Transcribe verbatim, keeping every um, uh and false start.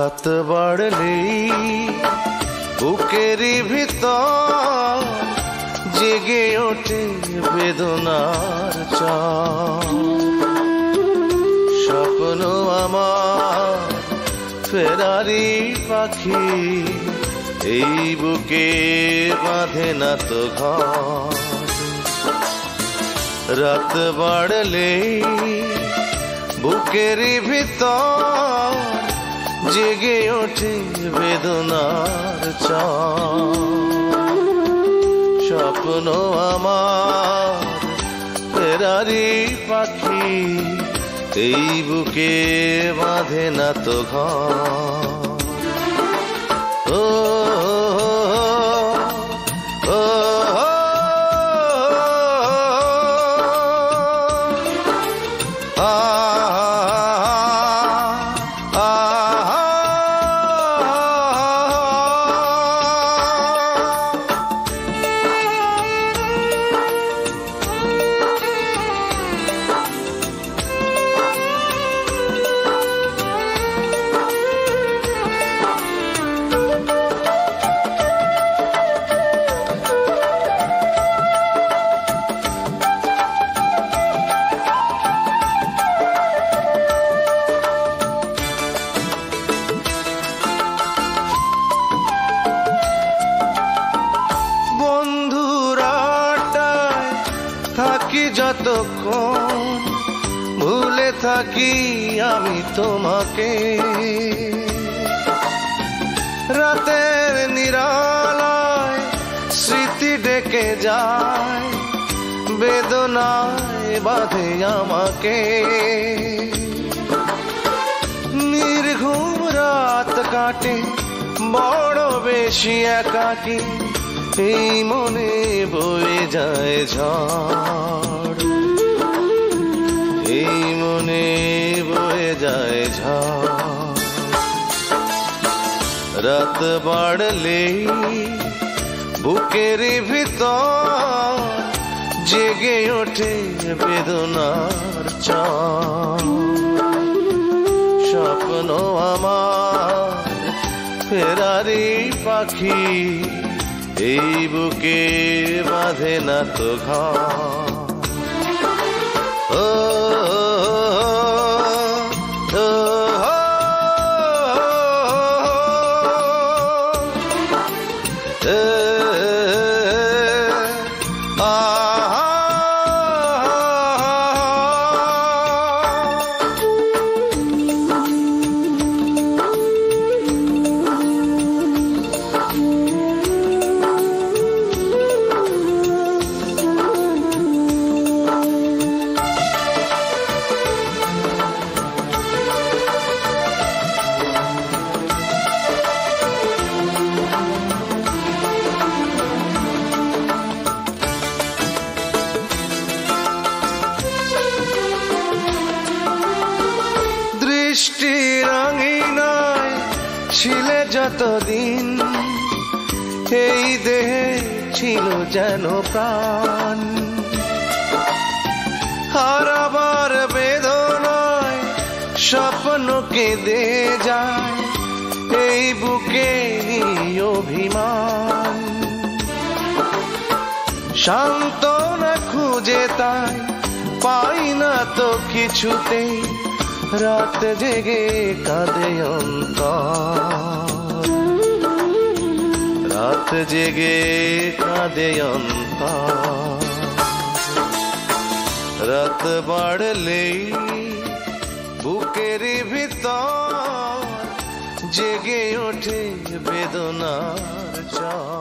রাত বাড়লেই বুকেরই ভিতর জেগে ওঠে বেদনার চাপ। স্বপ্ন আমার ফেরারি পাখি, এই বুকে বাঁধে না তো ঘর। রাত বাড়লেই বুকেরই ভিতর জেগে ওঠে বেদনার চাপ। স্বপ্ন আমার ফেরারি পাখি, এই বুকে বাঁধে না তো ঘর। ও থাকি যতক্ষণ ভুলে থাকি আমি তোমাকে। রাতের নিরালায় স্মৃতি ডেকে যায়, বেদনায় বাঁধে আমাকে। নির্ঘুম রাত কাটে বড় বেশি একাকী, এই মনে বয়ে যায় ঝড়, এই মনে বয়ে যায় ঝড়। রাত বাড়লেই বুকের ভিতর জেগে ওঠে বেদনার চাপ। স্বপ্ন আমার ফেরারি পাখি, এই বুকে বাঁধে না তো ঘর। ও বৃষ্টির আঙিনায় ছিলে যতদিন, এই দেহে ছিল যেন প্রাণ। হারাবার বেদনায় স্বপ্ন কেঁদে যায়, এই বুকে অভিমান। সান্ত্বনা খুঁজে তাই পাই না তো কিছুতেই, রাত জেগে কাঁদে অন্তর, রাত জেগে কাঁদে অন্তর। রাত বাড়লেই বুকের ভিতর জেগে ওঠে বেদনার চাপ।